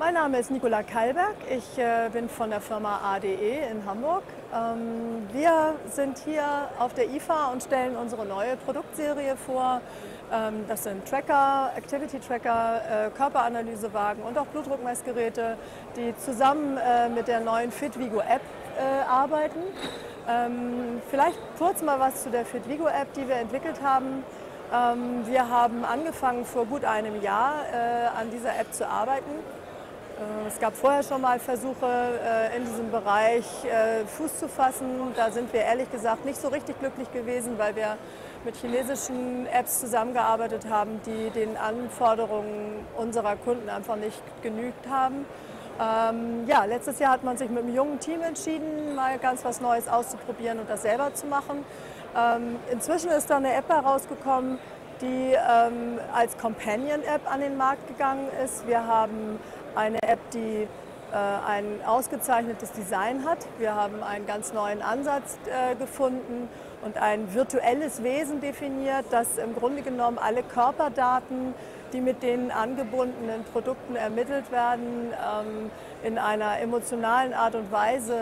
Mein Name ist Nicola Kallberg. Ich bin von der Firma ADE in Hamburg. Wir sind hier auf der IFA und stellen unsere neue Produktserie vor. Das sind Tracker, Activity Tracker, Körperanalysewagen und auch Blutdruckmessgeräte, die zusammen mit der neuen FitVigo App arbeiten. Vielleicht kurz mal was zu der FitVigo App, die wir entwickelt haben. Wir haben angefangen vor gut einem Jahr an dieser App zu arbeiten. Es gab vorher schon mal Versuche in diesem Bereich Fuß zu fassen. Da sind wir ehrlich gesagt nicht so richtig glücklich gewesen, weil wir mit chinesischen Apps zusammengearbeitet haben, die den Anforderungen unserer Kunden einfach nicht genügt haben. Letztes Jahr hat man sich mit einem jungen Team entschieden, mal ganz was Neues auszuprobieren und das selber zu machen. Inzwischen ist da eine App herausgekommen, die als Companion-App an den Markt gegangen ist. Wir haben eine App, die ein ausgezeichnetes Design hat. Wir haben einen ganz neuen Ansatz gefunden und ein virtuelles Wesen definiert, das im Grunde genommen alle Körperdaten, die mit den angebundenen Produkten ermittelt werden, in einer emotionalen Art und Weise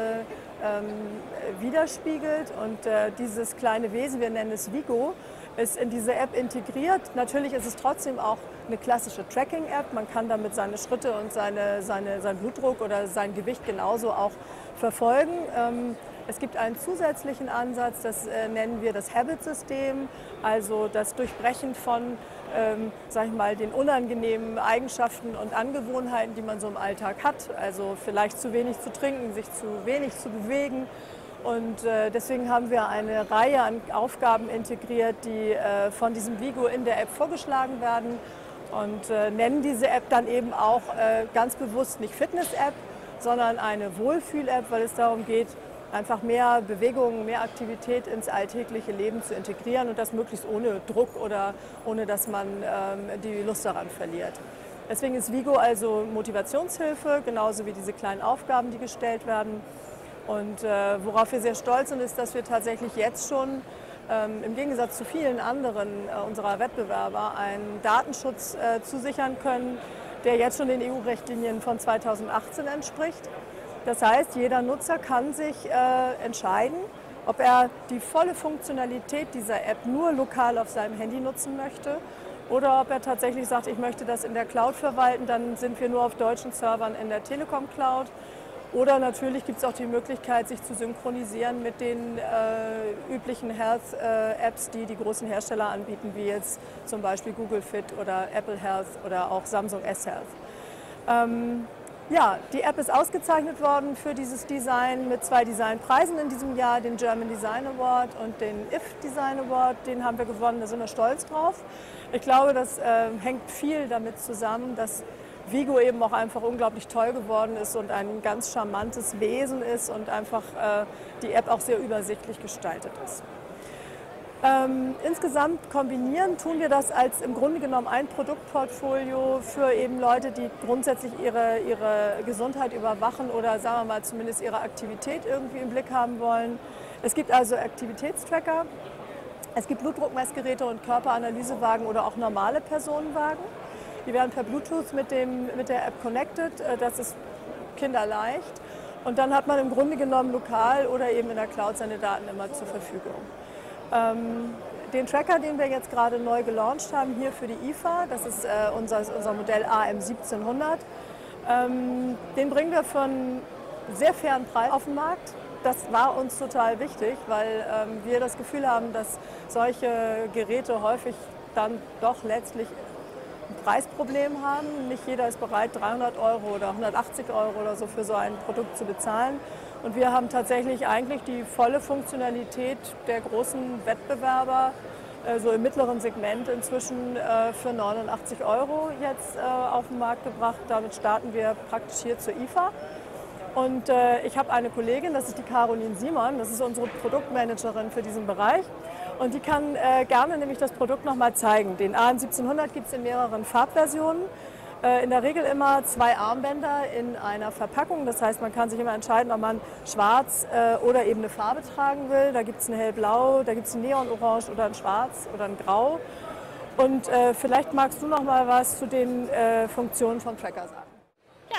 widerspiegelt. Und dieses kleine Wesen, wir nennen es Vigo, ist in diese App integriert. Natürlich ist es trotzdem auch eine klassische Tracking-App. Man kann damit seine Schritte und seinen Blutdruck oder sein Gewicht genauso auch verfolgen. Es gibt einen zusätzlichen Ansatz, das nennen wir das Habit-System, also das Durchbrechen von den unangenehmen Eigenschaften und Angewohnheiten, die man so im Alltag hat. Also vielleicht zu wenig zu trinken, sich zu wenig zu bewegen. Und deswegen haben wir eine Reihe an Aufgaben integriert, die von diesem Vigo in der App vorgeschlagen werden und nennen diese App dann eben auch ganz bewusst nicht Fitness-App, sondern eine Wohlfühl-App, weil es darum geht, einfach mehr Bewegung, mehr Aktivität ins alltägliche Leben zu integrieren und das möglichst ohne Druck oder ohne, dass man die Lust daran verliert. Deswegen ist Vigo also Motivationshilfe, genauso wie diese kleinen Aufgaben, die gestellt werden. Und worauf wir sehr stolz sind, ist, dass wir tatsächlich jetzt schon im Gegensatz zu vielen anderen unserer Wettbewerber einen Datenschutz zusichern können, der jetzt schon den EU-Richtlinien von 2018 entspricht. Das heißt, jeder Nutzer kann sich entscheiden, ob er die volle Funktionalität dieser App nur lokal auf seinem Handy nutzen möchte oder ob er tatsächlich sagt, ich möchte das in der Cloud verwalten, dann sind wir nur auf deutschen Servern in der Telekom Cloud. Oder natürlich gibt es auch die Möglichkeit, sich zu synchronisieren mit den üblichen Health-Apps, die die großen Hersteller anbieten, wie jetzt zum Beispiel Google Fit oder Apple Health oder auch Samsung S-Health. Die App ist ausgezeichnet worden für dieses Design mit 2 Designpreisen in diesem Jahr, den German Design Award und den IF Design Award. Den haben wir gewonnen, da sind wir stolz drauf. Ich glaube, das hängt viel damit zusammen, dass Vigo eben auch einfach unglaublich toll geworden ist und ein ganz charmantes Wesen ist und einfach die App auch sehr übersichtlich gestaltet ist. Insgesamt kombinieren tun wir das als im Grunde genommen ein Produktportfolio für eben Leute, die grundsätzlich ihre Gesundheit überwachen oder sagen wir mal zumindest ihre Aktivität irgendwie im Blick haben wollen. Es gibt also Aktivitätstracker, es gibt Blutdruckmessgeräte und Körperanalysewagen oder auch normale Personenwagen. Die werden per Bluetooth mit der App connected, das ist kinderleicht. Und dann hat man im Grunde genommen lokal oder eben in der Cloud seine Daten immer zur Verfügung. Den Tracker, den wir jetzt gerade neu gelauncht haben, hier für die IFA, das ist unser Modell AM1700, den bringen wir für einen sehr fairen Preis auf den Markt. Das war uns total wichtig, weil wir das Gefühl haben, dass solche Geräte häufig dann doch letztlich ein Preisproblem haben. Nicht jeder ist bereit, 300 € oder 180 € oder so für so ein Produkt zu bezahlen. Und wir haben tatsächlich eigentlich die volle Funktionalität der großen Wettbewerber, so im mittleren Segment inzwischen für 89 € jetzt auf den Markt gebracht. Damit starten wir praktisch hier zur IFA. Und ich habe eine Kollegin, das ist die Caroline Simon, das ist unsere Produktmanagerin für diesen Bereich. Und die kann gerne nämlich das Produkt noch mal zeigen. Den AM1700 gibt es in mehreren Farbversionen. In der Regel immer 2 Armbänder in einer Verpackung. Das heißt, man kann sich immer entscheiden, ob man schwarz oder eben eine Farbe tragen will. Da gibt es ein hellblau, da gibt es ein neonorange oder ein schwarz oder ein grau. Und vielleicht magst du noch mal was zu den Funktionen vom Tracker sagen. Ja,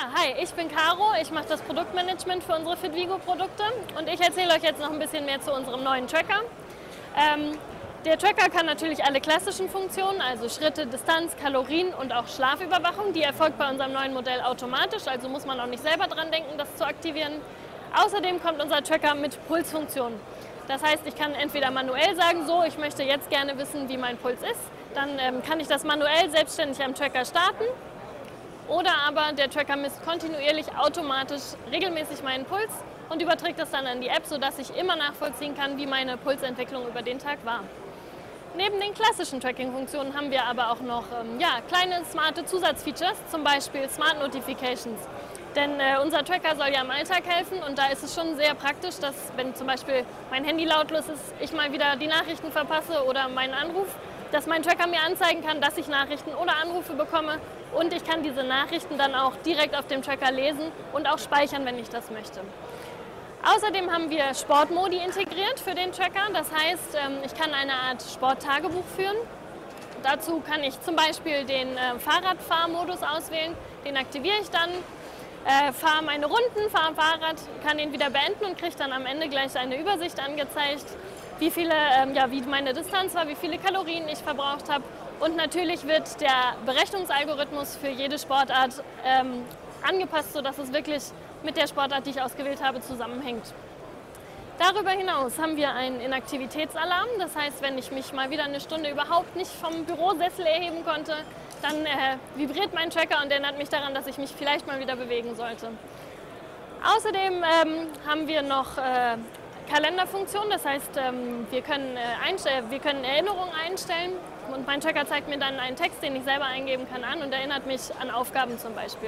Hi, ich bin Caro, ich mache das Produktmanagement für unsere FitVigo-Produkte und ich erzähle euch jetzt noch ein bisschen mehr zu unserem neuen Tracker. Der Tracker kann natürlich alle klassischen Funktionen, also Schritte, Distanz, Kalorien und auch Schlafüberwachung, die erfolgt bei unserem neuen Modell automatisch, also muss man auch nicht selber dran denken, das zu aktivieren. Außerdem kommt unser Tracker mit Pulsfunktion. Das heißt, ich kann entweder manuell sagen, so, ich möchte jetzt gerne wissen, wie mein Puls ist, dann kann ich das manuell selbstständig am Tracker starten. Oder aber der Tracker misst kontinuierlich automatisch regelmäßig meinen Puls und überträgt das dann an die App, sodass ich immer nachvollziehen kann, wie meine Pulsentwicklung über den Tag war. Neben den klassischen Tracking-Funktionen haben wir aber auch noch kleine smarte Zusatzfeatures, zum Beispiel Smart Notifications. Denn unser Tracker soll ja im Alltag helfen und da ist es schon sehr praktisch, dass wenn zum Beispiel mein Handy lautlos ist, ich mal wieder die Nachrichten verpasse oder meinen Anruf, dass mein Tracker mir anzeigen kann, dass ich Nachrichten oder Anrufe bekomme und ich kann diese Nachrichten dann auch direkt auf dem Tracker lesen und auch speichern, wenn ich das möchte. Außerdem haben wir Sportmodi integriert für den Tracker, das heißt, ich kann eine Art Sporttagebuch führen. Dazu kann ich zum Beispiel den Fahrradfahrmodus auswählen, den aktiviere ich dann, fahre meine Runden, fahre Fahrrad, kann den wieder beenden und kriege dann am Ende gleich eine Übersicht angezeigt, wie meine Distanz war, wie viele Kalorien ich verbraucht habe. Und natürlich wird der Berechnungsalgorithmus für jede Sportart angepasst, sodass es wirklich mit der Sportart, die ich ausgewählt habe, zusammenhängt. Darüber hinaus haben wir einen Inaktivitätsalarm. Das heißt, wenn ich mich mal wieder eine Stunde überhaupt nicht vom Bürosessel erheben konnte, dann vibriert mein Tracker und erinnert mich daran, dass ich mich vielleicht mal wieder bewegen sollte. Außerdem haben wir noch Kalenderfunktion, das heißt, wir können Erinnerungen einstellen und mein Tracker zeigt mir dann einen Text, den ich selber eingeben kann, an und erinnert mich an Aufgaben zum Beispiel.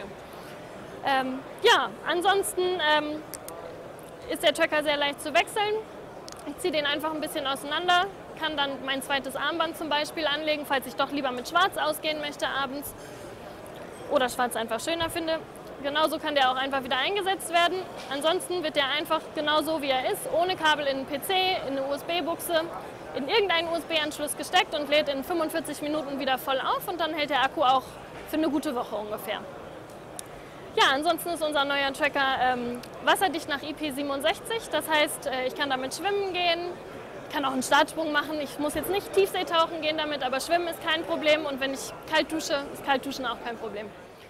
Ansonsten ist der Tracker sehr leicht zu wechseln. Ich ziehe den einfach ein bisschen auseinander, kann dann mein zweites Armband zum Beispiel anlegen, falls ich doch lieber mit Schwarz ausgehen möchte abends oder Schwarz einfach schöner finde. Genauso kann der auch einfach wieder eingesetzt werden. Ansonsten wird der einfach genauso wie er ist, ohne Kabel in den PC, in eine USB-Buchse, in irgendeinen USB-Anschluss gesteckt und lädt in 45 Minuten wieder voll auf und dann hält der Akku auch für eine gute Woche ungefähr. Ja, ansonsten ist unser neuer Tracker wasserdicht nach IP67, das heißt, ich kann damit schwimmen gehen, kann auch einen Startsprung machen. Ich muss jetzt nicht Tiefseetauchen gehen damit, aber Schwimmen ist kein Problem und wenn ich kalt dusche, ist Kaltduschen auch kein Problem.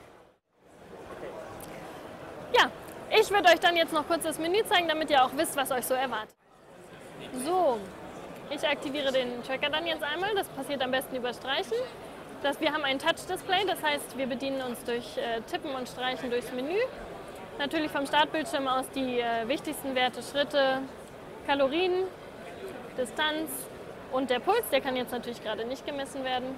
Ja, ich würde euch dann jetzt noch kurz das Menü zeigen, damit ihr auch wisst, was euch so erwartet. So, ich aktiviere den Tracker dann jetzt einmal, das passiert am besten über Streichen. Wir haben ein Touch-Display, das heißt, wir bedienen uns durch Tippen und Streichen durchs Menü. Natürlich vom Startbildschirm aus die wichtigsten Werte, Schritte, Kalorien, Distanz und der Puls, der kann jetzt natürlich gerade nicht gemessen werden.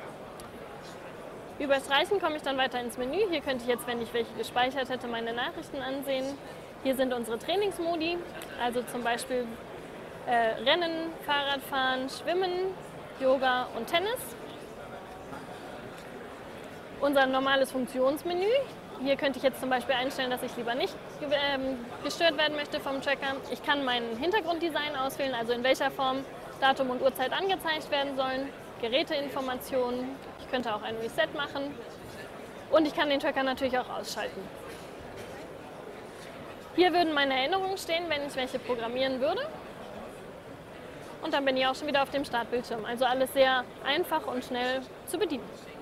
Über Streichen komme ich dann weiter ins Menü. Hier könnte ich jetzt, wenn ich welche gespeichert hätte, meine Nachrichten ansehen. Hier sind unsere Trainingsmodi, also zum Beispiel Rennen, Fahrradfahren, Schwimmen, Yoga und Tennis. Unser normales Funktionsmenü. Hier könnte ich jetzt zum Beispiel einstellen, dass ich lieber nicht gestört werden möchte vom Tracker. Ich kann mein Hintergrunddesign auswählen, also in welcher Form Datum und Uhrzeit angezeigt werden sollen. Geräteinformationen. Ich könnte auch ein Reset machen. Und ich kann den Tracker natürlich auch ausschalten. Hier würden meine Erinnerungen stehen, wenn ich welche programmieren würde. Und dann bin ich auch schon wieder auf dem Startbildschirm. Also alles sehr einfach und schnell zu bedienen.